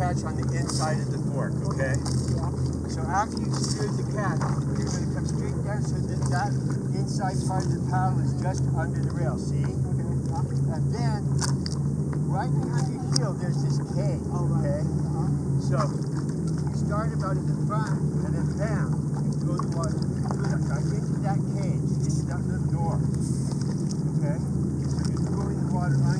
catch on the inside of the fork, okay? Yeah. So after you secured the catch, you're going to come straight down so that that inside part of the paddle is just under the rail, see? Okay. Yeah. And then, right behind your heel, there's this cage, okay? So, you start about at the front, and then bam, you go the water, right into that cage, into that little door, okay? So you're throwing the water